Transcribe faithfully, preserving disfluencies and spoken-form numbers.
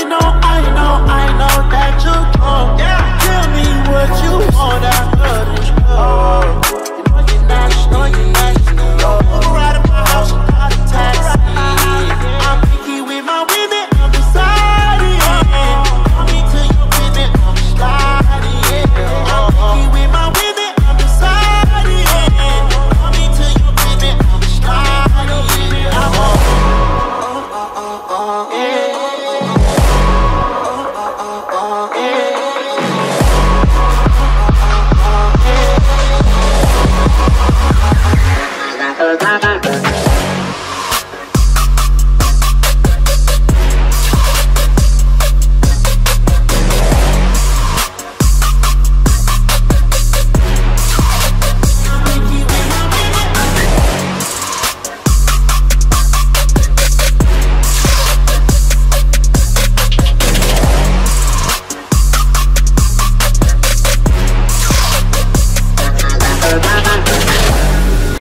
know, I know, I know that you're drunk. Yeah. Tell me what you want, I heard it.